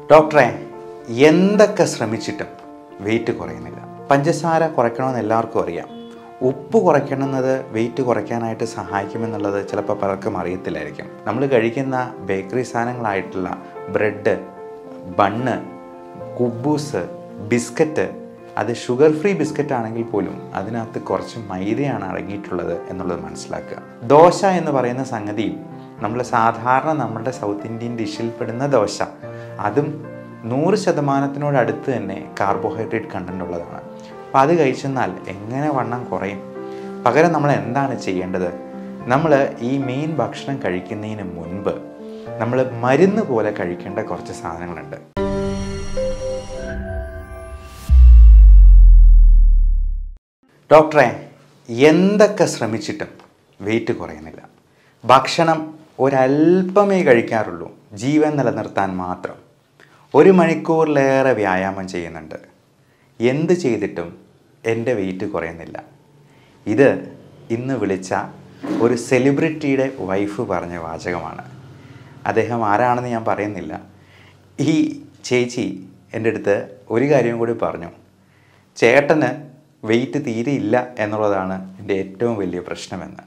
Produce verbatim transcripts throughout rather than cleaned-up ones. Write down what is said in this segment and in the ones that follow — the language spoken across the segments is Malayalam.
ഡോക്ടറെ, എന്തൊക്കെ ശ്രമിച്ചിട്ടും വെയിറ്റ് കുറയുന്നില്ല. പഞ്ചസാര കുറയ്ക്കണമെന്ന് എല്ലാവർക്കും അറിയാം. ഉപ്പ് കുറയ്ക്കണമെന്നത് വെയിറ്റ് കുറയ്ക്കാനായിട്ട് സഹായിക്കുമെന്നുള്ളത് ചിലപ്പോൾ പലർക്കും അറിയത്തില്ലായിരിക്കും. നമ്മൾ കഴിക്കുന്ന ബേക്കറി സാധനങ്ങളായിട്ടുള്ള ബ്രെഡ്, ബണ്ണ്, കുബൂസ്, ബിസ്ക്കറ്റ്, അത് ഷുഗർ ഫ്രീ ബിസ്ക്കറ്റ് ആണെങ്കിൽ പോലും അതിനകത്ത് കുറച്ച് മൈദയാണ് അടങ്ങിയിട്ടുള്ളത് എന്നുള്ളത് മനസ്സിലാക്കുക. ദോശ എന്ന് പറയുന്ന സംഗതിയും നമ്മൾ സാധാരണ നമ്മുടെ സൗത്ത് ഇന്ത്യൻ ഡിഷിൽപ്പെടുന്ന ദോശ, അതും നൂറ് ശതമാനത്തിനോടടുത്ത് തന്നെ കാർബോഹൈഡ്രേറ്റ് കണ്ടൻ്റ് ഉള്ളതാണ്. അപ്പോൾ അത് കഴിച്ചെന്നാൽ എങ്ങനെ വണ്ണം കുറയും? പകരം നമ്മൾ എന്താണ് ചെയ്യേണ്ടത്? നമ്മൾ ഈ മെയിൻ ഭക്ഷണം കഴിക്കുന്നതിന് മുൻപ് നമ്മൾ മരുന്ന് പോലെ കഴിക്കേണ്ട കുറച്ച് സാധനങ്ങളുണ്ട്. ഡോക്ടറെ, എന്തൊക്കെ ശ്രമിച്ചിട്ടും വെയിറ്റ് കുറയുന്നില്ല. ഭക്ഷണം ഒരല്പമേ കഴിക്കാറുള്ളൂ, ജീവൻ നിലനിർത്താൻ മാത്രം. ഒരു മണിക്കൂറിലേറെ വ്യായാമം ചെയ്യുന്നുണ്ട്. എന്ത് ചെയ്തിട്ടും എൻ്റെ വെയിറ്റ് കുറയുന്നില്ല. ഇത് ഇന്ന് വിളിച്ച ഒരു സെലിബ്രിറ്റിയുടെ വൈഫ് പറഞ്ഞ വാചകമാണ്. അദ്ദേഹം ആരാണെന്ന് ഞാൻ പറയുന്നില്ല. ഈ ചേച്ചി എൻ്റെ അടുത്ത് ഒരു കാര്യം കൂടി പറഞ്ഞു. ചേട്ടന് വെയിറ്റ് തീരെ ഇല്ല എന്നുള്ളതാണ് എൻ്റെ ഏറ്റവും വലിയ പ്രശ്നമെന്ന്.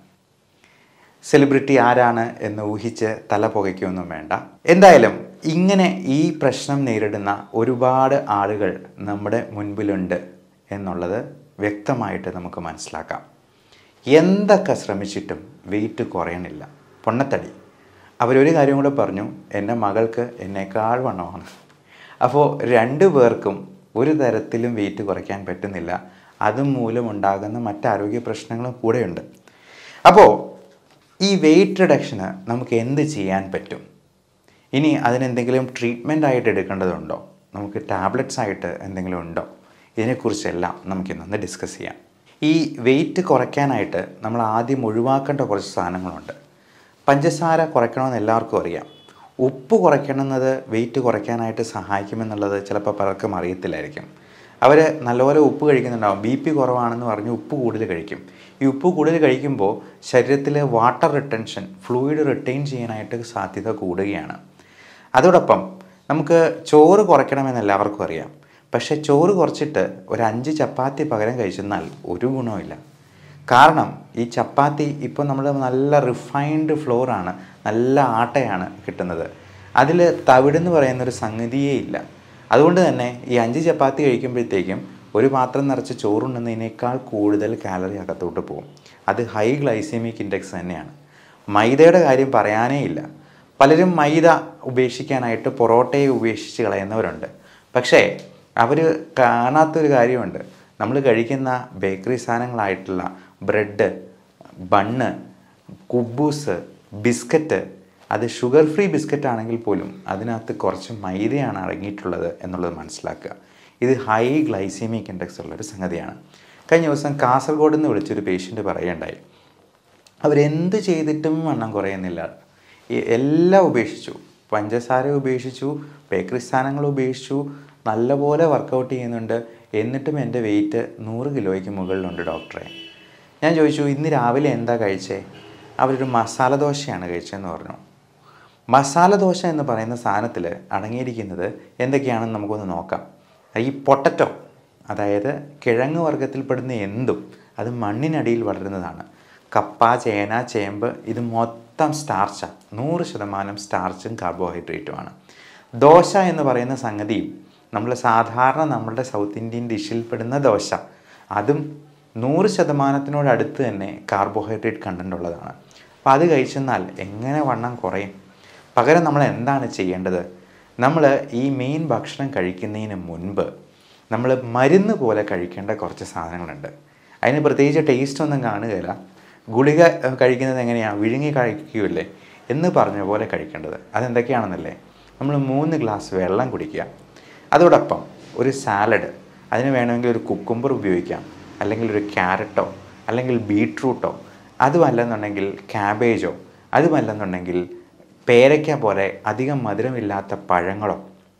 സെലിബ്രിറ്റി ആരാണ് എന്ന് ഊഹിച്ച് തല പുകയ്ക്കൊന്നും വേണ്ട. എന്തായാലും ഇങ്ങനെ ഈ പ്രശ്നം നേരിടുന്ന ഒരുപാട് ആളുകൾ നമ്മുടെ മുൻപിലുണ്ട് എന്നുള്ളത് വ്യക്തമായിട്ട് നമുക്ക് മനസ്സിലാക്കാം. എന്തൊക്കെ ശ്രമിച്ചിട്ടും വെയിറ്റ് കുറയണില്ല, പൊണ്ണത്തടി. അവരൊരു കാര്യം കൂടെ പറഞ്ഞു, എൻ്റെ മകൾക്ക് എന്നേക്കാൾ വണ്ണമാണ്. അപ്പോൾ രണ്ടു പേർക്കും ഒരു തരത്തിലും വെയിറ്റ് കുറയ്ക്കാൻ പറ്റുന്നില്ല. അതുമൂലം ഉണ്ടാകുന്ന മറ്റാരോഗ്യ പ്രശ്നങ്ങളും കൂടെയുണ്ട്. അപ്പോൾ ഈ വെയിറ്റ് റിഡക്ഷന് നമുക്ക് എന്ത് ചെയ്യാൻ പറ്റും? ഇനി അതിനെന്തെങ്കിലും ട്രീറ്റ്മെൻ്റ് ആയിട്ട് എടുക്കേണ്ടതുണ്ടോ? നമുക്ക് ടാബ്ലറ്റ്സ് ആയിട്ട് എന്തെങ്കിലും ഉണ്ടോ? ഇതിനെക്കുറിച്ചെല്ലാം നമുക്കിന്നൊന്ന് ഡിസ്കസ് ചെയ്യാം. ഈ വെയിറ്റ് കുറയ്ക്കാനായിട്ട് നമ്മൾ ആദ്യം ഒഴിവാക്കേണ്ട കുറച്ച് സാധനങ്ങളുണ്ട്. പഞ്ചസാര കുറയ്ക്കണമെന്ന് എല്ലാവർക്കും അറിയാം. ഉപ്പ് കുറയ്ക്കണമെന്നത് വെയിറ്റ് കുറയ്ക്കാനായിട്ട് സഹായിക്കുമെന്നുള്ളത് ചിലപ്പോൾ പലർക്കും അറിയത്തില്ലായിരിക്കും. അവർ നല്ലപോലെ ഉപ്പ് കഴിക്കുന്നുണ്ടാവും. ബി പി കുറവാണെന്ന് പറഞ്ഞ് ഉപ്പ് കൂടുതൽ കഴിക്കും. ഈ ഉപ്പ് കൂടുതൽ കഴിക്കുമ്പോൾ ശരീരത്തിലെ വാട്ടർ റിട്ടൻഷൻ, ഫ്ലൂയിഡ് റിട്ടൈൻ ചെയ്യാനായിട്ട് സാധ്യത കൂടുകയാണ്. അതോടൊപ്പം നമുക്ക് ചോറ് കുറയ്ക്കണമെന്ന് എല്ലാവർക്കും അറിയാം. പക്ഷേ ചോറ് കുറച്ചിട്ട് ഒരു അഞ്ച് ചപ്പാത്തി പകരം കഴിച്ചെന്നാൽ ഒരു ഗുണവുമില്ല. കാരണം ഈ ചപ്പാത്തി ഇപ്പോൾ നമ്മൾ നല്ല റിഫൈൻഡ് ഫ്ലോറാണ്, നല്ല ആട്ടയാണ് കിട്ടുന്നത്. അതിൽ തവിടെന്ന് പറയുന്നൊരു സംഗതിയേ ഇല്ല. അതുകൊണ്ട് തന്നെ ഈ അഞ്ച് ചപ്പാത്തി കഴിക്കുമ്പോഴത്തേക്കും ഒരു പാത്രം നിറച്ച് ചോറുണ്ണുന്നതിനേക്കാൾ കൂടുതൽ കാലറി അകത്തോട്ട് പോകും. അത് ഹൈ ഗ്ലൈസെമിക് ഇൻഡെക്സ് തന്നെയാണ്. മൈദയുടെ കാര്യം പറയാനേ ഇല്ല. പലരും മൈദ ഉപേക്ഷിക്കാനായിട്ട് പൊറോട്ടയെ ഉപേക്ഷിച്ച് കളയുന്നവരുണ്ട്. പക്ഷേ അവർ കാണാത്തൊരു കാര്യമുണ്ട്. നമ്മൾ കഴിക്കുന്ന ബേക്കറി സാധനങ്ങളായിട്ടുള്ള ബ്രെഡ്, ബണ്ണ്, കുബൂസ്, ബിസ്ക്കറ്റ്, അത് ഷുഗർ ഫ്രീ ബിസ്ക്കറ്റ് ആണെങ്കിൽ പോലും അതിനകത്ത് കുറച്ച് മൈദയാണ് അടങ്ങിയിട്ടുള്ളത് എന്നുള്ളത് മനസ്സിലാക്കുക. ഇത് ഹൈ ഗ്ലൈസെമിക് ഇൻഡെക്സ് ഉള്ളൊരു സംഗതിയാണ്. കഴിഞ്ഞ ദിവസം കാസർഗോഡ് നിന്ന് വിളിച്ചൊരു പേഷ്യൻ്റ് പറയുകയുണ്ടായി, അവരെന്ത് ചെയ്തിട്ടും വണ്ണം കുറയുന്നില്ല. എല്ലാം ഉപേക്ഷിച്ചു, പഞ്ചസാര ഉപേക്ഷിച്ചു, ബേക്കറി സാധനങ്ങൾ ഉപേക്ഷിച്ചു, നല്ലപോലെ വർക്കൗട്ട് ചെയ്യുന്നുണ്ട്, എന്നിട്ടും എൻ്റെ വെയിറ്റ് നൂറ് കിലോയ്ക്ക് മുകളിലുണ്ട് ഡോക്ടറെ. ഞാൻ ചോദിച്ചു, ഇന്ന് രാവിലെ എന്താ കഴിച്ചേ? അവരൊരു മസാല ദോശയാണ് കഴിച്ചതെന്ന് പറഞ്ഞു. മസാല ദോശ എന്ന് പറയുന്ന സാധനത്തിൽ അടങ്ങിയിരിക്കുന്നത് എന്തൊക്കെയാണെന്ന് നമുക്കൊന്ന് നോക്കാം. ഈ പൊട്ടറ്റോ, അതായത് കിഴങ്ങ് വർഗ്ഗത്തിൽപ്പെടുന്ന എന്തും അത് മണ്ണിനടിയിൽ വളരുന്നതാണ്. കപ്പ, ചേന, ചേമ്പ്, ഇത് മൊത്തം സ്റ്റാർച്ചാണ്. നൂറ് ശതമാനം സ്റ്റാർച്ചും കാർബോഹൈഡ്രേറ്റുമാണ്. ദോശ എന്ന് പറയുന്ന സംഗതിയും നമ്മൾ സാധാരണ നമ്മുടെ സൗത്ത് ഇന്ത്യൻ ഡിഷിൽപ്പെടുന്ന ദോശ, അതും നൂറ് ശതമാനത്തിനോടടുത്ത് തന്നെ കാർബോഹൈഡ്രേറ്റ് കണ്ടൻ്റ് ഉള്ളതാണ്. അപ്പോൾ അത് കഴിച്ചെന്നാൽ എങ്ങനെ വണ്ണം കുറയും? പകരം നമ്മൾ എന്താണ് ചെയ്യേണ്ടത്? നമ്മൾ ഈ മെയിൻ ഭക്ഷണം കഴിക്കുന്നതിന് മുൻപ് നമ്മൾ മരുന്ന് പോലെ കഴിക്കേണ്ട കുറച്ച് സാധനങ്ങളുണ്ട്. അതിന് പ്രത്യേകിച്ച് ടേസ്റ്റ് ഒന്നും കാണുകയില്ല. ഗുളിക കഴിക്കുന്നത് എങ്ങനെയാണ്? വിഴുങ്ങി കഴിക്കുകയല്ലേ എന്ന് പറഞ്ഞ പോലെ കഴിക്കേണ്ടത്. അതെന്തൊക്കെയാണെന്നല്ലേ? നമ്മൾ മൂന്ന് ഗ്ലാസ് വെള്ളം കുടിക്കുക. അതോടൊപ്പം ഒരു സാലഡ്, അതിന് വേണമെങ്കിൽ ഒരു കുക്കുംബർ ഉപയോഗിക്കാം, അല്ലെങ്കിൽ ഒരു ക്യാരറ്റോ അല്ലെങ്കിൽ ബീട്രൂട്ടോ, അതുമല്ലെന്നുണ്ടെങ്കിൽ ക്യാബേജോ, അതുമല്ലെന്നുണ്ടെങ്കിൽ പേരയ്ക്ക പോലെ അധികം മധുരമില്ലാത്ത പഴങ്ങളോ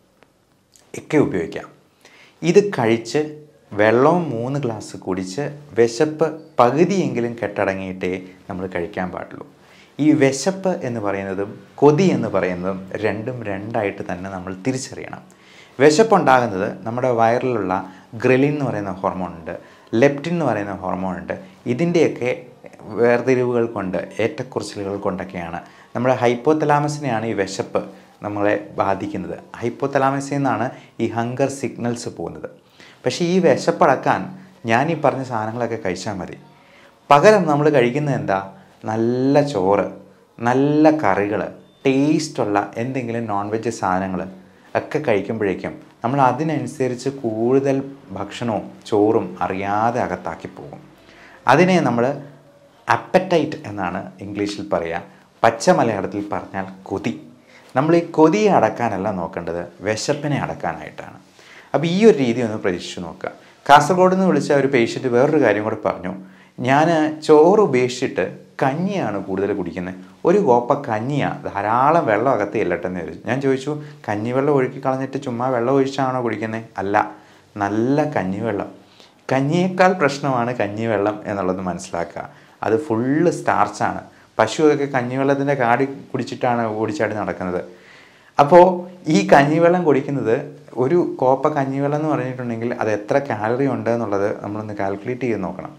ഒക്കെ ഉപയോഗിക്കാം. ഇത് കഴിച്ച് വെള്ളവും മൂന്ന് ഗ്ലാസ് കുടിച്ച് വിശപ്പ് പകുതിയെങ്കിലും കെട്ടടങ്ങിയിട്ടേ നമ്മൾ കഴിക്കാൻ പാടുള്ളൂ. ഈ വിശപ്പ് എന്ന് പറയുന്നതും കൊതി എന്ന് പറയുന്നതും രണ്ടും രണ്ടായിട്ട് തന്നെ നമ്മൾ തിരിച്ചറിയണം. വിശപ്പുണ്ടാകുന്നത് നമ്മുടെ വയറിലുള്ള ഗ്രെലിൻ എന്ന് പറയുന്ന ഹോർമോൺ ഉണ്ട്, ലെപ്റ്റിൻ എന്ന് പറയുന്ന ഹോർമോൺ ഉണ്ട്. ഇതിൻ്റെയൊക്കെ വേർതിരിവുകൾ കൊണ്ട്, ഏറ്റക്കുറച്ചിലുകൾ കൊണ്ടൊക്കെയാണ് നമ്മുടെ ഹൈപ്പോതലാമസിനെയാണ് ഈ വിശപ്പ് നമ്മളെ ബാധിക്കുന്നത്. ഹൈപ്പോതലാമസിൽ നിന്നാണ് ഈ ഹങ്കർ സിഗ്നൽസ് പോകുന്നത്. പക്ഷേ ഈ വിശപ്പടക്കാൻ ഞാൻ ഈ പറഞ്ഞ സാധനങ്ങളൊക്കെ കഴിച്ചാൽ മതി. പകരം നമ്മൾ കഴിക്കുന്നത് എന്താ? നല്ല ചോറ്, നല്ല കറികൾ, ടേസ്റ്റുള്ള എന്തെങ്കിലും നോൺ വെജ് സാധനങ്ങൾ ഒക്കെ കഴിക്കുമ്പോഴേക്കും നമ്മൾ അതിനനുസരിച്ച് കൂടുതൽ ഭക്ഷണവും ചോറും അറിയാതെ അകത്താക്കി പോകും. അതിനെ നമ്മൾ അപ്പറ്റൈറ്റ് എന്നാണ് ഇംഗ്ലീഷിൽ പറയുക. പച്ച മലയാളത്തിൽ പറഞ്ഞാൽ കൊതി. നമ്മൾ ഈ കൊതിയെ അടക്കാനല്ല നോക്കേണ്ടത്, വിശപ്പിനെ അടക്കാനായിട്ടാണ്. അപ്പോൾ ഈ ഒരു രീതി ഒന്ന് പരീക്ഷിച്ച് നോക്കുക. കാസർഗോഡ് നിന്ന് വിളിച്ച ഒരു പേഷ്യൻറ്റ് വേറൊരു കാര്യം കൂടെ പറഞ്ഞു. ഞാൻ ചോറ് ഉപേക്ഷിച്ചിട്ട് കഞ്ഞിയാണ് കൂടുതൽ കുടിക്കുന്നത്. ഒരു കോപ്പ കഞ്ഞിയാണ്, ധാരാളം വെള്ളം അകത്ത് ചെല്ലട്ടെന്ന് ചോദിച്ചു. ഞാൻ ചോദിച്ചു, കഞ്ഞിവെള്ളം ഒഴുക്കി കളഞ്ഞിട്ട് ചുമ്മാ വെള്ളം ഒഴിച്ചാണോ കുടിക്കുന്നത്? അല്ല, നല്ല കഞ്ഞിവെള്ളം. കഞ്ഞിയേക്കാൾ പ്രശ്നമാണ് കഞ്ഞിവെള്ളം എന്നുള്ളത് മനസ്സിലാക്കുക. അത് ഫുള്ള് സ്റ്റാർച്ചാണ്. പശുവൊക്കെ കഞ്ഞിവെള്ളത്തിൻ്റെ കാടി കുടിച്ചിട്ടാണ് ഓടിച്ചാടി നടക്കുന്നത്. അപ്പോൾ ഈ കഞ്ഞിവെള്ളം കുടിക്കുന്നത്, ഒരു കോപ്പ കഞ്ഞിവെള്ളം എന്ന് പറഞ്ഞിട്ടുണ്ടെങ്കിൽ അത് എത്ര കാലറി ഉണ്ട് എന്നുള്ളത് നമ്മളൊന്ന് കാൽക്കുലേറ്റ് ചെയ്ത് നോക്കണം.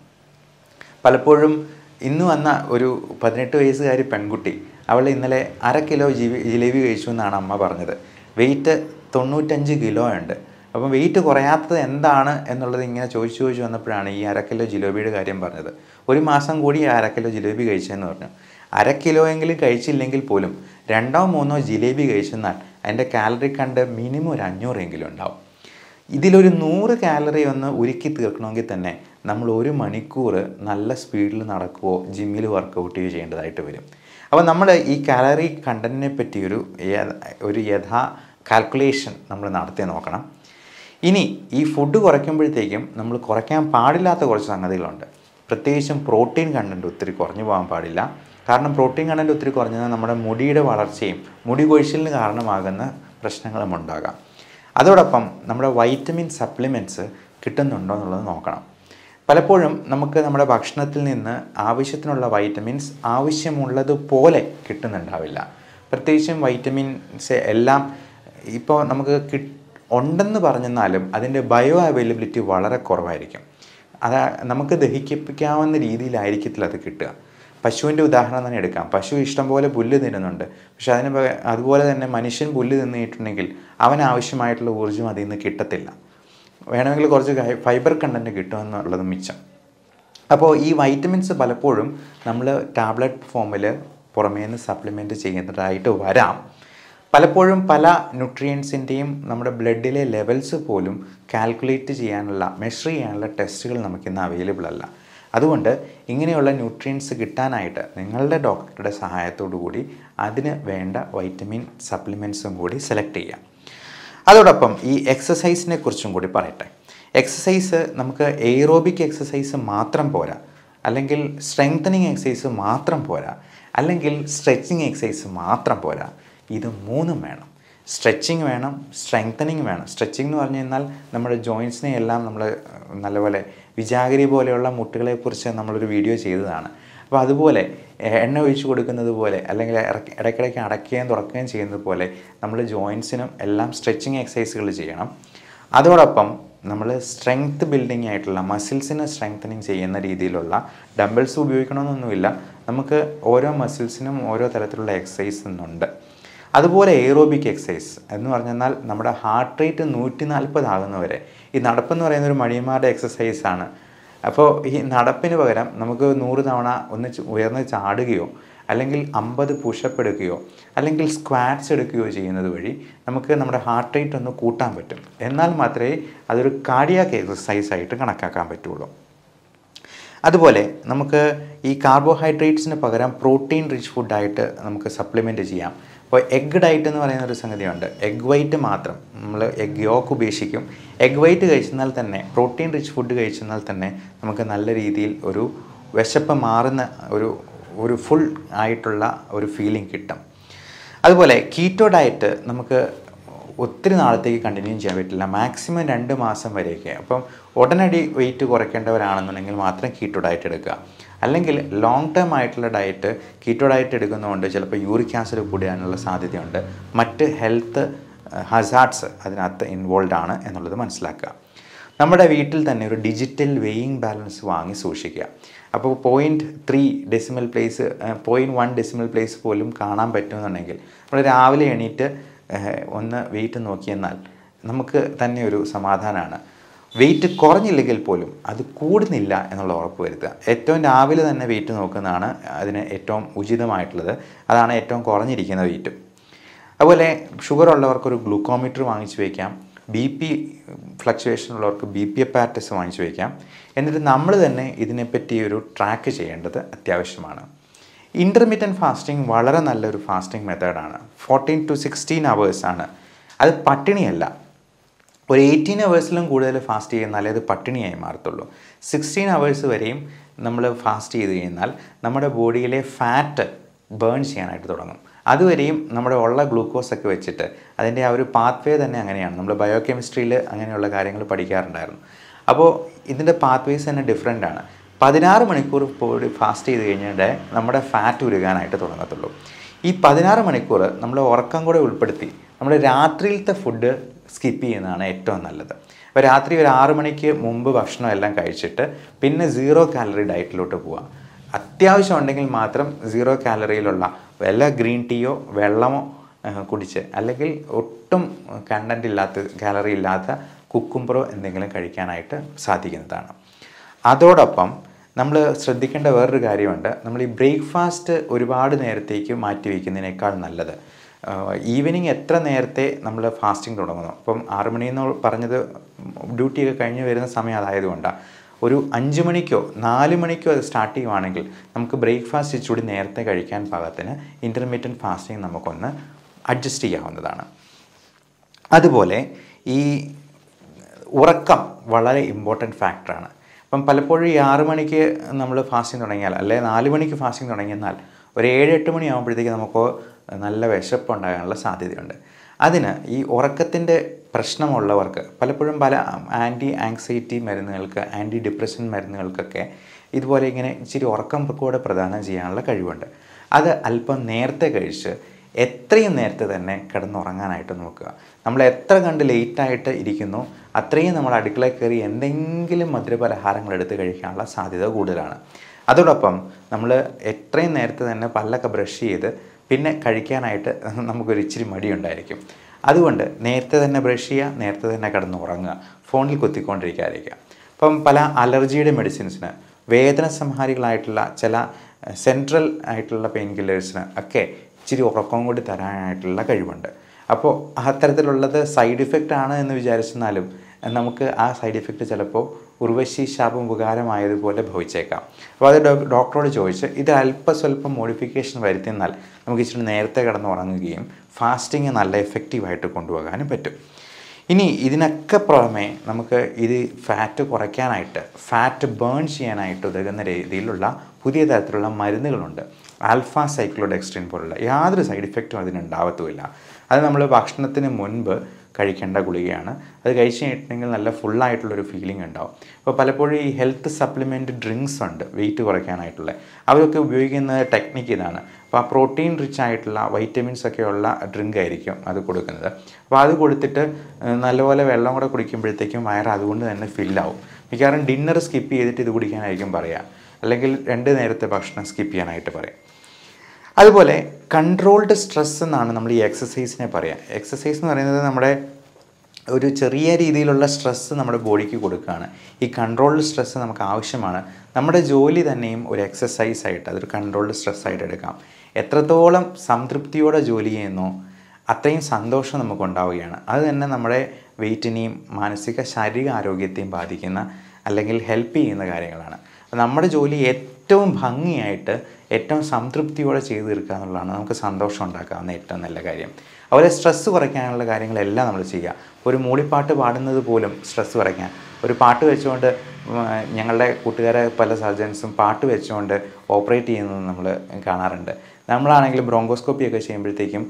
പലപ്പോഴും ഇന്ന് വന്ന ഒരു പതിനെട്ട് വയസ്സുകാരി പെൺകുട്ടി, അവൾ ഇന്നലെ അര കിലോ ജിവി ജിലേബി കഴിച്ചു എന്നാണ് അമ്മ പറഞ്ഞത്. വെയിറ്റ് തൊണ്ണൂറ്റഞ്ച് കിലോ ഉണ്ട്. അപ്പം വെയിറ്റ് കുറയാത്തത് എന്താണ് എന്നുള്ളത് ഇങ്ങനെ ചോദിച്ചു ചോദിച്ചു വന്നപ്പോഴാണ് ഈ അര കിലോ ജിലേബിയുടെ കാര്യം പറഞ്ഞത്. ഒരു മാസം കൂടി അര കിലോ ജിലേബി കഴിച്ചതെന്ന് പറഞ്ഞു. അര കിലോ എങ്കിലും കഴിച്ചില്ലെങ്കിൽ പോലും രണ്ടോ മൂന്നോ ജിലേബി കഴിച്ചെന്നാൽ അതിൻ്റെ കാലറി കണ്ട് മിനിമം ഒരു അഞ്ഞൂറെങ്കിലും ഉണ്ടാവും. ഇതിലൊരു നൂറ് കാലറി ഒന്ന് ഉരുക്കി തീർക്കണമെങ്കിൽ തന്നെ നമ്മൾ ഒരു മണിക്കൂർ നല്ല സ്പീഡിൽ നടക്കുകയോ ജിമ്മിൽ വർക്കൗട്ട് ചെയ്യുകയോ ചെയ്യേണ്ടതായിട്ട് വരും. അപ്പോൾ നമ്മൾ ഈ കാലറി കണ്ടൻറ്റിനെ പറ്റി ഒരു ഒരു യഥാ കാൽക്കുലേഷൻ നമ്മൾ നടത്തി നോക്കണം. ഇനി ഈ ഫുഡ് കുറയ്ക്കുമ്പോഴത്തേക്കും നമ്മൾ കുറയ്ക്കാൻ പാടില്ലാത്ത കുറച്ച് സംഗതികളുണ്ട്. പ്രത്യേകിച്ചും പ്രോട്ടീൻ കണ്ടൻറ്റ് ഒത്തിരി കുറഞ്ഞു പോകാൻ പാടില്ല. കാരണം പ്രോട്ടീൻ കണ്ടൻറ്റ് ഒത്തിരി കുറഞ്ഞാൽ നമ്മുടെ മുടിയുടെ വളർച്ചയും മുടി കൊഴിച്ചിലിന് കാരണമാകുന്ന പ്രശ്നങ്ങളും ഉണ്ടാകാം. അതോടൊപ്പം നമ്മുടെ വൈറ്റമിൻ സപ്ലിമെൻറ്റ്സ് കിട്ടുന്നുണ്ടോ എന്നുള്ളത് നോക്കണം. പലപ്പോഴും നമുക്ക് നമ്മുടെ ഭക്ഷണത്തിൽ നിന്ന് ആവശ്യത്തിനുള്ള വൈറ്റമിൻസ് ആവശ്യമുള്ളതുപോലെ കിട്ടുന്നുണ്ടാവില്ല. പ്രത്യേകിച്ചും വൈറ്റമിൻസ് എല്ലാം ഇപ്പോൾ നമുക്ക് കി ഉണ്ടെന്ന് പറഞ്ഞെന്നാലും അതിൻ്റെ ബയോ അവൈലബിലിറ്റി വളരെ കുറവായിരിക്കും. അത് നമുക്ക് ദഹിപ്പിക്കാവുന്ന രീതിയിലായിരിക്കത്തില്ല അത് കിട്ടുക. പശുവിൻ്റെ ഉദാഹരണം തന്നെ എടുക്കാം. പശു ഇഷ്ടംപോലെ പുല്ല് തിന്നുന്നുണ്ട്. പക്ഷെ അതിന് അതുപോലെ തന്നെ മനുഷ്യൻ പുല്ല് തിന്നിട്ടുണ്ടെങ്കിൽ അവനാവശ്യമായിട്ടുള്ള ഊർജ്ജം അതിൽ നിന്ന് കിട്ടത്തില്ല. വേണമെങ്കിൽ കുറച്ച് ഫൈബർ കണ്ടൻറ്റ് കിട്ടുമെന്നുള്ളത് മിച്ചം. അപ്പോൾ ഈ വൈറ്റമിൻസ് പലപ്പോഴും നമ്മൾ ടാബ്ലറ്റ് ഫോമിൽ പുറമേ നിന്ന് സപ്ലിമെൻറ്റ് ചെയ്യുന്നതായിട്ട് വരാം. പലപ്പോഴും പല ന്യൂട്രിയൻസിൻ്റെയും നമ്മുടെ ബ്ലഡിലെ ലെവൽസ് പോലും കാൽക്കുലേറ്റ് ചെയ്യാനുള്ള, മെഷർ ചെയ്യാനുള്ള ടെസ്റ്റുകൾ നമുക്കിന്ന് അവൈലബിൾ അല്ല. അതുകൊണ്ട് ഇങ്ങനെയുള്ള ന്യൂട്രിയൻസ് കിട്ടാനായിട്ട് നിങ്ങളുടെ ഡോക്ടറുടെ സഹായത്തോടു കൂടി അതിന് വേണ്ട വൈറ്റമിൻ സപ്ലിമെൻറ്റ്സും കൂടി സെലക്ട് ചെയ്യാം. അതോടൊപ്പം ഈ എക്സസൈസിനെ കുറിച്ചും കൂടി പറയട്ടെ. എക്സസൈസ് നമുക്ക് എയ്റോബിക് എക്സസൈസ് മാത്രം പോരാ, അല്ലെങ്കിൽ സ്ട്രെങ്തനിങ് എക്സസൈസ് മാത്രം പോരാ, അല്ലെങ്കിൽ സ്ട്രെച്ചിങ് എക്സസൈസ് മാത്രം പോരാ. ഇത് മൂന്നും വേണം. സ്ട്രെച്ചിങ് വേണം, സ്ട്രെങ്തനിങ് വേണം. സ്ട്രെച്ചിങ് എന്ന് പറഞ്ഞു കഴിഞ്ഞാൽ നമ്മുടെ ജോയിൻസിനെ എല്ലാം നമ്മൾ നല്ലപോലെ, വിജാഗിരി പോലെയുള്ള മുട്ടുകളെക്കുറിച്ച് നമ്മളൊരു വീഡിയോ ചെയ്തതാണ്. അപ്പോൾ അതുപോലെ എണ്ണ ഒഴിച്ച് കൊടുക്കുന്നത് പോലെ, അല്ലെങ്കിൽ ഇടയ്ക്കിടയ്ക്ക് അടയ്ക്കുകയും തുറക്കുകയും ചെയ്യുന്നത് പോലെ നമ്മൾ ജോയിൻസിനും എല്ലാം സ്ട്രെച്ചിങ് എക്സസൈസുകൾ ചെയ്യണം. അതോടൊപ്പം നമ്മൾ സ്ട്രെങ്ത് ബിൽഡിംഗ് ആയിട്ടുള്ള മസിൽസിനെ സ്ട്രെങ്തനിങ് ചെയ്യുന്ന രീതിയിലുള്ള ഡംബിൾസ് ഉപയോഗിക്കണമെന്നൊന്നുമില്ല. നമുക്ക് ഓരോ മസിൽസിനും ഓരോ തരത്തിലുള്ള എക്സസൈസ് ഉണ്ട്. അതുപോലെ എയ്റോബിക് എക്സസൈസ് എന്ന് പറഞ്ഞാൽ നമ്മുടെ ഹാർട്ട് റേറ്റ് നൂറ്റി നാൽപ്പത് ആകുന്നവരെ, ഈ നടപ്പെന്ന് പറയുന്നൊരു മടിയന്മാരുടെ എക്സസൈസാണ്. അപ്പോൾ ഈ നടപ്പിന് പകരം നമുക്ക് നൂറ് തവണ ഒന്ന് ഉയർന്ന് ചാടുകയോ, അല്ലെങ്കിൽ അമ്പത് പുഷപ്പ് എടുക്കുകയോ, അല്ലെങ്കിൽ സ്ക്വാറ്റ്സ് എടുക്കുകയോ ചെയ്യുന്നത് വഴി നമുക്ക് നമ്മുടെ ഹാർട്ട് റേറ്റ് ഒന്ന് കൂട്ടാൻ പറ്റും. എന്നാൽ മാത്രമേ അതൊരു കാർഡിയാക് എക്സസൈസായിട്ട് കണക്കാക്കാൻ പറ്റുള്ളൂ. അതുപോലെ നമുക്ക് ഈ കാർബോഹൈഡ്രേറ്റ്സിന് പകരം പ്രോട്ടീൻ റിച്ച് ഫുഡായിട്ട് നമുക്ക് സപ്ലിമെൻറ്റ് ചെയ്യാം. അപ്പോൾ എഗ് ഡയറ്റ് എന്ന് പറയുന്ന ഒരു സംഗതിയുണ്ട്. എഗ് വൈറ്റ് മാത്രം, നമ്മൾ എഗ് യോക്ക് ഉപേക്ഷിക്കും. എഗ് വൈറ്റ് കഴിച്ചെന്നാൽ തന്നെ, പ്രോട്ടീൻ റിച്ച് ഫുഡ് കഴിച്ചെന്നാൽ തന്നെ നമുക്ക് നല്ല രീതിയിൽ ഒരു വിശപ്പ് മാറുന്ന ഒരു ഒരു ഫുൾ ആയിട്ടുള്ള ഒരു ഫീലിംഗ് കിട്ടും. അതുപോലെ കീറ്റോ ഡയറ്റ് നമുക്ക് ഒത്തിരി നാളത്തേക്ക് കണ്ടിന്യൂ ചെയ്യാൻ പറ്റില്ല. മാക്സിമം രണ്ട് മാസം വരെയൊക്കെ. അപ്പം ഉടനടി വെയിറ്റ് കുറയ്ക്കേണ്ടവരാണെന്നുണ്ടെങ്കിൽ മാത്രം കീറ്റോ ഡയറ്റ് എടുക്കുക. അല്ലെങ്കിൽ ലോങ് ടേം ആയിട്ടുള്ള ഡയറ്റ് കീറ്റോ ഡയറ്റ് എടുക്കുന്നതുകൊണ്ട് ചിലപ്പോൾ യൂറിക് ആസിഡ് കൂടാനുള്ള സാധ്യതയുണ്ട്, മറ്റ് ഹെൽത്ത് ഹസാർഡ്സ് അതിനകത്ത് ഇൻവോൾവ് ആണ് എന്നുള്ളത് മനസ്സിലാക്കുക. നമ്മുടെ വീട്ടിൽ തന്നെ ഒരു ഡിജിറ്റൽ വെയിങ് ബാലൻസ് വാങ്ങി സൂക്ഷിക്കുക. അപ്പോൾ point three decimal place point one decimal place പോലും കാണാൻ പറ്റുമെന്നുണ്ടെങ്കിൽ നമ്മൾ രാവിലെ എണീറ്റ് ഒന്ന് വെയിറ്റ് നോക്കിയെന്നാൽ നമുക്ക് തന്നെ ഒരു സമാധാനമാണ്. വെയിറ്റ് കുറഞ്ഞില്ലെങ്കിൽ പോലും അത് കൂടുന്നില്ല എന്നുള്ള ഉറപ്പ് വരുത്തുക. ഏറ്റവും രാവിലെ തന്നെ വെയിറ്റ് നോക്കുന്നതാണ് അതിന് ഏറ്റവും ഉചിതമായിട്ടുള്ളത്. അതാണ് ഏറ്റവും കുറഞ്ഞിരിക്കുന്ന വെയിറ്റും. അതുപോലെ ഷുഗർ ഉള്ളവർക്കൊരു ഗ്ലൂക്കോമീറ്റർ വാങ്ങിച്ചു വയ്ക്കാം. ബി പി ഫ്ലക്ച്വേഷൻ ഉള്ളവർക്ക് ബി പി അപ്പാറ്റസ് വാങ്ങിച്ചു വയ്ക്കാം. എന്നിട്ട് നമ്മൾ തന്നെ ഇതിനെപ്പറ്റി ഒരു ട്രാക്ക് ചെയ്യേണ്ടത് അത്യാവശ്യമാണ്. ഇൻ്റർമീഡിയറ്റ് ഫാസ്റ്റിംഗ് വളരെ നല്ലൊരു ഫാസ്റ്റിംഗ് മെത്തേഡാണ്. ഫോർട്ടീൻ ടു സിക്സ്റ്റീൻ അവേഴ്സാണ്. അത് പട്ടിണിയല്ല. ഒരു എയ്റ്റീൻ അവേഴ്സിലും കൂടുതൽ ഫാസ്റ്റ് ചെയ്യുന്നാലേ അത് പട്ടിണിയായി മാറത്തുള്ളൂ. സിക്സ്റ്റീൻ അവേഴ്സ് വരെയും നമ്മൾ ഫാസ്റ്റ് ചെയ്ത് കഴിഞ്ഞാൽ നമ്മുടെ ബോഡിയിലെ ഫാറ്റ് ബേൺ ചെയ്യാനായിട്ട് തുടങ്ങും. അതുവരെയും നമ്മുടെ ഉള്ള ഗ്ലൂക്കോസൊക്കെ വെച്ചിട്ട് അതിൻ്റെ ആ ഒരു പാത്ത് വേ തന്നെ അങ്ങനെയാണ്. നമ്മൾ ബയോ കെമിസ്ട്രിയിൽ അങ്ങനെയുള്ള കാര്യങ്ങൾ പഠിക്കാറുണ്ടായിരുന്നു. അപ്പോൾ ഇതിൻ്റെ പാത്ത് വേസ് തന്നെ ഡിഫറെൻ്റ് ആണ്. പതിനാറ് മണിക്കൂർ ബോഡി ഫാസ്റ്റ് ചെയ്ത് കഴിഞ്ഞാൽ നമ്മുടെ ഫാറ്റ് ഉരുകാനായിട്ട് തുടങ്ങത്തുള്ളൂ. ഈ പതിനാറ് മണിക്കൂർ നമ്മൾ ഉറക്കം കൂടെ ഉൾപ്പെടുത്തി നമ്മൾ രാത്രിയിലത്തെ ഫുഡ് സ്കിപ്പ് ചെയ്യുന്നതാണ് ഏറ്റവും നല്ലത്. അപ്പോൾ രാത്രി ഒരു ആറ് മണിക്ക് മുമ്പ് ഭക്ഷണം എല്ലാം കഴിച്ചിട്ട് പിന്നെ സീറോ കാലറി ഡയറ്റിലോട്ട് പോവുക. അത്യാവശ്യം ഉണ്ടെങ്കിൽ മാത്രം സീറോ കാലറിയിലുള്ള വല്ല ഗ്രീൻ ടീയോ വെള്ളമോ കുടിച്ച്, അല്ലെങ്കിൽ ഒട്ടും കണ്ടൻ്റ് ഇല്ലാത്ത കാലറി ഇല്ലാത്ത കുക്കുംബറോ എന്തെങ്കിലും കഴിക്കാനായിട്ട് സാധിക്കുന്നതാണ്. അതോടൊപ്പം നമ്മൾ ശ്രദ്ധിക്കേണ്ട വേറൊരു കാര്യമുണ്ട്. നമ്മൾ ഈ ബ്രേക്ക്ഫാസ്റ്റ് ഒരുപാട് നേരത്തേക്ക് മാറ്റി വയ്ക്കുന്നതിനേക്കാൾ നല്ലത് ഈവനിങ് എത്ര നേരത്തെ നമ്മൾ ഫാസ്റ്റിംഗ് തുടങ്ങുന്നു. അപ്പം ആറ് മണിയെന്ന് പറഞ്ഞത് ഡ്യൂട്ടിയൊക്കെ കഴിഞ്ഞ് വരുന്ന സമയം അതായതുകൊണ്ടാണ്. ഒരു അഞ്ച് മണിക്കോ നാല് മണിക്കോ അത് സ്റ്റാർട്ട് ചെയ്യുവാണെങ്കിൽ നമുക്ക് ബ്രേക്ക്ഫാസ്റ്റ് ഇച്ചിരി നേരത്തെ കഴിക്കാൻ പാകത്തിന് ഇൻ്റർമീഡിയറ്റ് ഫാസ്റ്റിംഗ് നമുക്കൊന്ന് അഡ്ജസ്റ്റ് ചെയ്യാവുന്നതാണ്. അതുപോലെ ഈ ഉറക്കം വളരെ ഇമ്പോർട്ടൻറ്റ് ഫാക്ടറാണ്. അപ്പം പലപ്പോഴും ഈ ആറ് മണിക്ക് നമ്മൾ ഫാസ്റ്റിംഗ് തുടങ്ങിയാൽ, അല്ലെങ്കിൽ നാല് മണിക്ക് ഫാസ്റ്റിംഗ് തുടങ്ങിയെന്നാൽ ഒരു ഏഴ് എട്ട് മണി ആകുമ്പോഴത്തേക്ക് നമുക്ക് നല്ല വിശപ്പുണ്ടാകാനുള്ള സാധ്യതയുണ്ട്. അതിന് ഈ ഉറക്കത്തിൻ്റെ പ്രശ്നമുള്ളവർക്ക് പലപ്പോഴും പല ആൻറ്റി ആങ്സൈറ്റി മരുന്നുകൾക്ക്, ആൻറ്റി ഡിപ്രഷൻ മരുന്നുകൾക്കൊക്കെ ഇതുപോലെ ഇങ്ങനെ ഇച്ചിരി ഉറക്കം കൂടെ പ്രദാനം ചെയ്യാനുള്ള കഴിവുണ്ട്. അത് അല്പം നേരത്തെ കഴിച്ച് എത്രയും നേരത്തെ തന്നെ കിടന്നുറങ്ങാനായിട്ട് നോക്കുക. നമ്മൾ എത്ര കണ്ട് ലേറ്റായിട്ട് ഇരിക്കുന്നു അത്രയും നമ്മൾ അടുക്കളയിൽ കയറി എന്തെങ്കിലും മധുരപലഹാരങ്ങൾ എടുത്ത് കഴിക്കാനുള്ള സാധ്യത കൂടുതലാണ്. അതോടൊപ്പം നമ്മൾ എത്രയും നേരത്തെ തന്നെ പല്ലൊക്കെ ബ്രഷ് ചെയ്ത് പിന്നെ കഴിക്കാനായിട്ട് നമുക്കൊരു ഇച്ചിരി മടിയുണ്ടായിരിക്കും. അതുകൊണ്ട് നേരത്തെ തന്നെ ബ്രഷ് ചെയ്യുക, നേരത്തെ തന്നെ കിടന്നുറങ്ങുക, ഫോണിൽ കുത്തിക്കൊണ്ടിരിക്കാതിരിക്കുക. അപ്പം പല അലർജിയുടെ മെഡിസിൻസിന്, വേദന സംഹാരികളായിട്ടുള്ള ചില സെൻട്രൽ ആയിട്ടുള്ള പെയിൻ കില്ലേഴ്സിന് ഒക്കെ ഇച്ചിരി ഉറക്കം കൂടി തരാനായിട്ടുള്ള കഴിവുണ്ട്. അപ്പോൾ അത്തരത്തിലുള്ളത് സൈഡ് ഇഫക്റ്റ് ആണ് എന്ന് വിചാരിച്ചെന്നാലും നമുക്ക് ആ സൈഡ് ഇഫക്റ്റ് ചിലപ്പോൾ ഉർവശി ശാപം ഉപകാരമായതുപോലെ ഭവിച്ചേക്കാം. അപ്പോൾ അത് ഡോക്ടറോട് ചോദിച്ച് ഇത് അല്പ സ്വല്പം മോഡിഫിക്കേഷൻ വരുത്തിയെന്നാൽ നമുക്ക് ഇച്ചിരി നേരത്തെ കിടന്നുറങ്ങുകയും ഫാസ്റ്റിങ് നല്ല എഫക്റ്റീവായിട്ട് കൊണ്ടുപോകാനും പറ്റും. ഇനി ഇതിനൊക്കെ പുറമെ നമുക്ക് ഇത് ഫാറ്റ് കുറയ്ക്കാനായിട്ട്, ഫാറ്റ് ബേൺ ചെയ്യാനായിട്ട് ഉതകുന്ന രീതിയിലുള്ള പുതിയ തരത്തിലുള്ള മരുന്നുകളുണ്ട്. ആൽഫ സൈക്ലോഡെക്സ്ട്രിൻ പോലുള്ള യാതൊരു സൈഡ് ഇഫക്റ്റും അതിനുണ്ടാവത്തുമില്ല. അത് നമ്മൾ ഭക്ഷണത്തിന് മുൻപ് കഴിക്കേണ്ട ഗുളികയാണ്. അത് കഴിച്ച് കഴിഞ്ഞിട്ടുണ്ടെങ്കിൽ നല്ല ഫുള്ളായിട്ടുള്ളൊരു ഫീലിംഗ് ഉണ്ടാവും. അപ്പോൾ പലപ്പോഴും ഈ ഹെൽത്ത് സപ്ലിമെൻറ്റ് ഡ്രിങ്ക്സ് ഉണ്ട് വെയിറ്റ് കുറയ്ക്കാനായിട്ടുള്ള, അവരൊക്കെ ഉപയോഗിക്കുന്ന ടെക്നിക്ക് ഇതാണ്. അപ്പോൾ ആ പ്രോട്ടീൻ റിച്ച് ആയിട്ടുള്ള വൈറ്റമിൻസ് ഒക്കെയുള്ള ഡ്രിങ്ക് ആയിരിക്കും അത് കൊടുക്കുന്നത്. അപ്പോൾ അത് കൊടുത്തിട്ട് നല്ലപോലെ വെള്ളം കൂടെ കുടിക്കുമ്പോഴത്തേക്കും വയറ് അതുകൊണ്ട് തന്നെ ഫില്ലാവും. മിക്കവാറും ഡിന്നർ സ്കിപ്പ് ചെയ്തിട്ട് ഇത് കുടിക്കാനായിരിക്കും പറയുക, അല്ലെങ്കിൽ രണ്ട് നേരത്തെ ഭക്ഷണം സ്കിപ്പ് ചെയ്യാനായിട്ട് പറയാം. അതുപോലെ കൺട്രോൾഡ് സ്ട്രെസ് എന്നാണ് നമ്മൾ ഈ എക്സസൈസിനെ പറയുക. എക്സസൈസ് എന്ന് പറയുന്നത് നമ്മുടെ ഒരു ചെറിയ രീതിയിലുള്ള സ്ട്രെസ്സ് നമ്മുടെ ബോഡിക്ക് കൊടുക്കുകയാണ്. ഈ കൺട്രോൾഡ് സ്ട്രെസ്സ് നമുക്ക് ആവശ്യമാണ്. നമ്മുടെ ജോലി തന്നെയും ഒരു എക്സസൈസ് ആയിട്ട് അതൊരു കൺട്രോൾഡ് സ്ട്രെസ്സായിട്ട് എടുക്കാം. എത്രത്തോളം സംതൃപ്തിയോടെ ജോലി ചെയ്യുന്നോ അത്രയും സന്തോഷം നമുക്കുണ്ടാവുകയാണ്. അത് തന്നെ നമ്മുടെ വെയിറ്റിനെയും മാനസിക ശാരീരിക ആരോഗ്യത്തെയും ബാധിക്കുന്ന അല്ലെങ്കിൽ ഹെൽപ്പ് ചെയ്യുന്ന കാര്യങ്ങളാണ്. നമ്മുടെ ജോലി ഏറ്റവും ഭംഗിയായിട്ട് ഏറ്റവും സംതൃപ്തിയോടെ ചെയ്തു തീർക്കുക എന്നുള്ളതാണ് നമുക്ക് സന്തോഷം ഉണ്ടാക്കാവുന്ന ഏറ്റവും നല്ല കാര്യം. അതുപോലെ സ്ട്രെസ്സ് കുറയ്ക്കാനുള്ള കാര്യങ്ങളെല്ലാം നമ്മൾ ചെയ്യുക. ഒരു മൂളിപ്പാട്ട് പാടുന്നത് പോലും സ്ട്രെസ്സ് കുറയ്ക്കാൻ, ഒരു പാട്ട് വെച്ചുകൊണ്ട് ഞങ്ങളുടെ കൂട്ടുകാരെ പല സർജൻസും പാട്ട് വെച്ചുകൊണ്ട് ഓപ്പറേറ്റ് ചെയ്യുന്നത് നമ്മൾ കാണാറുണ്ട്. നമ്മളാണെങ്കിൽ ബ്രോങ്കോസ്കോപ്പി ഒക്കെ ചെയ്യുമ്പോഴത്തേക്കും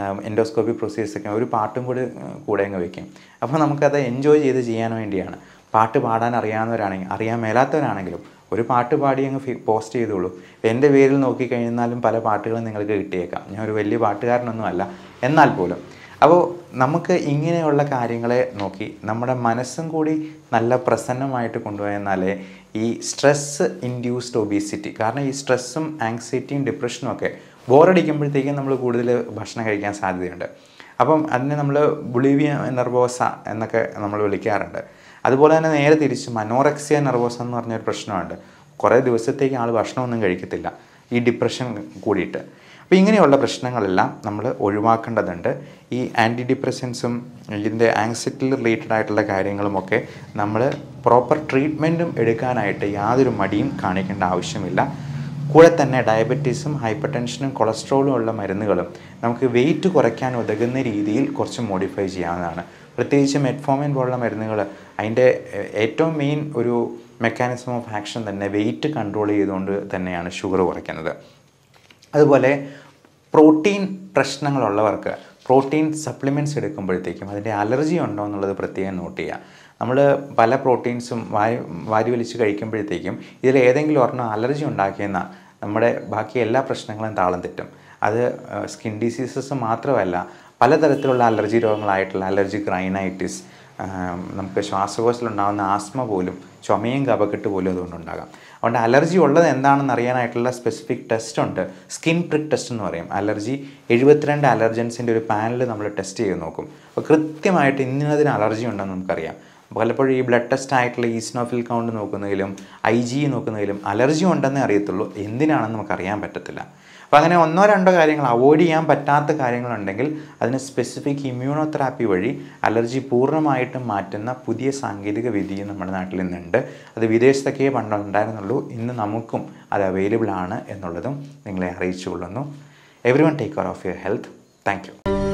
എൻഡോസ്കോപ്പി പ്രൊസീജിയേഴ്സൊക്കെ ഒരു പാട്ടും കൂടി കൂടെ അങ്ങ് വയ്ക്കും. അപ്പോൾ നമുക്കത് എൻജോയ് ചെയ്ത് ചെയ്യാൻ വേണ്ടിയാണ്. പാട്ട് പാടാൻ അറിയാവുന്നവരാണെങ്കിൽ അറിയാൻ മേലാത്തവരാണെങ്കിലും ഒരു പാട്ട് പാടി അങ്ങ് പോസ്റ്റ് ചെയ്തോളൂ. എൻ്റെ പേരിൽ നോക്കിക്കഴിഞ്ഞാലും പല പാട്ടുകളും നിങ്ങൾക്ക് കിട്ടിയേക്കാം. ഞാൻ ഒരു വലിയ പാട്ടുകാരനൊന്നും അല്ല, എന്നാൽ പോലും. അപ്പോൾ നമുക്ക് ഇങ്ങനെയുള്ള കാര്യങ്ങളെ നോക്കി നമ്മുടെ മനസ്സും കൂടി നല്ല പ്രസന്നമായിട്ട് കൊണ്ടുപോയെന്നാലേ ഈ സ്ട്രെസ്സ് ഇൻഡ്യൂസ്ഡ് ഒബീസിറ്റി, കാരണം ഈ സ്ട്രെസ്സും ആങ്സൈറ്റിയും ഡിപ്രഷനും ഒക്കെ ബോറടിക്കുമ്പോഴത്തേക്കും നമ്മൾ കൂടുതൽ ഭക്ഷണം കഴിക്കാൻ സാധ്യതയുണ്ട്. അപ്പം അതിനെ നമ്മൾ ബുളിവിയ നെർവോസ എന്നൊക്കെ നമ്മൾ വിളിക്കാറുണ്ട്. അതുപോലെ തന്നെ നേരെ തിരിച്ച് മനോറക്സിയ നെർവോസ എന്ന് പറഞ്ഞൊരു പ്രശ്നമുണ്ട്. കുറേ ദിവസത്തേക്ക് ആൾ ഭക്ഷണമൊന്നും കഴിക്കത്തില്ല ഈ ഡിപ്രഷൻ കൂടിയിട്ട്. അപ്പോൾ ഇങ്ങനെയുള്ള പ്രശ്നങ്ങളെല്ലാം നമ്മൾ ഒഴിവാക്കേണ്ടതുണ്ട്. ഈ ആൻറ്റി ഡിപ്രസൻസും ഇതിൻ്റെ ആങ്സൈറ്റി റിലേറ്റഡ് ആയിട്ടുള്ള കാര്യങ്ങളുമൊക്കെ നമ്മൾ പ്രോപ്പർ ട്രീറ്റ്മെൻറ്റും എടുക്കാനായിട്ട് യാതൊരു മടിയും കാണിക്കേണ്ട ആവശ്യമില്ല. കൂടെ തന്നെ ഡയബറ്റീസും ഹൈപ്പർ ടെൻഷനും കൊളസ്ട്രോളും ഉള്ള മരുന്നുകളും നമുക്ക് വെയിറ്റ് കുറയ്ക്കാൻ ഉതകുന്ന രീതിയിൽ കുറച്ച് മോഡിഫൈ ചെയ്യാവുന്നതാണ്. പ്രത്യേകിച്ച് മെറ്റ്ഫോമിൻ പോലുള്ള മരുന്നുകൾ അതിൻ്റെ ഏറ്റവും മെയിൻ ഒരു മെക്കാനിസം ഓഫ് ആക്ഷൻ തന്നെ വെയിറ്റ് കൺട്രോൾ ചെയ്തുകൊണ്ട് തന്നെയാണ് ഷുഗർ കുറയ്ക്കുന്നത്. അതുപോലെ പ്രോട്ടീൻ പ്രശ്നങ്ങളുള്ളവർക്ക് പ്രോട്ടീൻ സപ്ലിമെൻറ്റ്സ് എടുക്കുമ്പോഴത്തേക്കും അതിൻ്റെ അലർജി ഉണ്ടോ എന്നുള്ളത് പ്രത്യേകം നോട്ട് ചെയ്യുക. നമ്മൾ പല പ്രോട്ടീൻസും വാരി വാരി വലിച്ച് കഴിക്കുമ്പോഴത്തേക്കും ഇതിൽ ഏതെങ്കിലും ഒരെണ്ണം അലർജി ഉണ്ടാക്കിയെന്ന നമ്മുടെ ബാക്കി എല്ലാ പ്രശ്നങ്ങളും താളം തെറ്റും. അത് സ്കിൻ ഡിസീസസ് മാത്രമല്ല, പലതരത്തിലുള്ള അലർജി രോഗങ്ങളായിട്ടുള്ള അലർജിക് റൈനൈറ്റിസ്, നമുക്ക് ശ്വാസകോശത്തിലുണ്ടാകുന്ന ആസ്മ പോലും, ചുമയും കഫക്കെട്ട് പോലും അതുകൊണ്ടുണ്ടാകാം. അതുകൊണ്ട് അലർജി ഉള്ളത് എന്താണെന്ന് അറിയാനായിട്ടുള്ള സ്പെസിഫിക് ടെസ്റ്റ് ഉണ്ട്. സ്കിൻ പ്രിക്ക് ടെസ്റ്റ് എന്ന് പറയും. അലർജി എഴുപത്തിരണ്ട് അലർജൻസിൻ്റെ ഒരു പാനൽ നമ്മൾ ടെസ്റ്റ് ചെയ്ത് നോക്കും. അപ്പോൾ കൃത്യമായിട്ട് ഇന്നതിന് അലർജി ഉണ്ടെന്ന് നമുക്കറിയാം. പലപ്പോഴും ഈ ബ്ലഡ് ടെസ്റ്റ് ആയിട്ടുള്ള ഈസ്നോഫിൽ കൗണ്ട് നോക്കുന്നതിലും ഐ ജി നോക്കുന്നതിലും അലർജി ഉണ്ടെന്നേ അറിയത്തുള്ളൂ, എന്തിനാണെന്ന് നമുക്കറിയാൻ പറ്റത്തില്ല. അപ്പോൾ അങ്ങനെ ഒന്നോ രണ്ടോ കാര്യങ്ങൾ അവോയ്ഡ് ചെയ്യാൻ പറ്റാത്ത കാര്യങ്ങളുണ്ടെങ്കിൽ അതിന് സ്പെസിഫിക് ഇമ്മ്യൂണോതെറാപ്പി വഴി അലർജി പൂർണ്ണമായിട്ടും മാറ്റുന്ന പുതിയ സാങ്കേതിക വിദ്യയും നമ്മുടെ നാട്ടിൽ നിന്നുണ്ട്. അത് വിദേശത്തൊക്കെ പണ്ടുണ്ടായിരുന്നുള്ളൂ, ഇന്ന് നമുക്കും അത് അവൈലബിൾ ആണ് എന്നുള്ളതും നിങ്ങളെ അറിയിച്ചു കൊള്ളുന്നു. Everyone take care of your health. Thank U.